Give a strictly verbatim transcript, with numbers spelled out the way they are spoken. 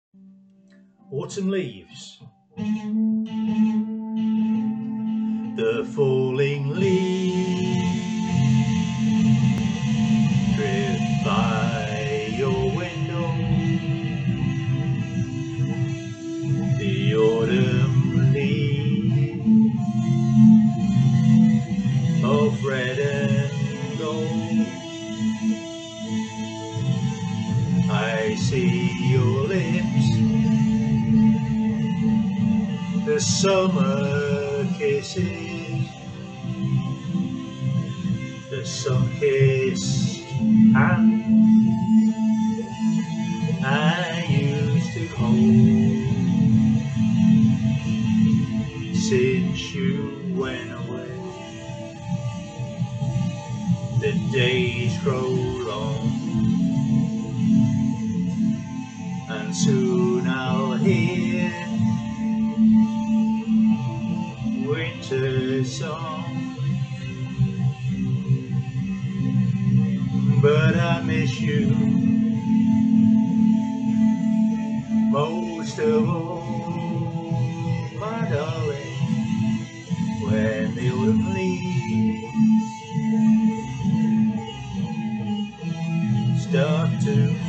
Autumn leaves. The falling leaves drift by your window. The autumn leaves of red and gold. I see your lips, the summer kisses, the sun-kissed hand I used to hold. Since you went away, the days grow long, and soon I'll hear winter's song. But I miss you most of all, my darling, when the autumn leaves start to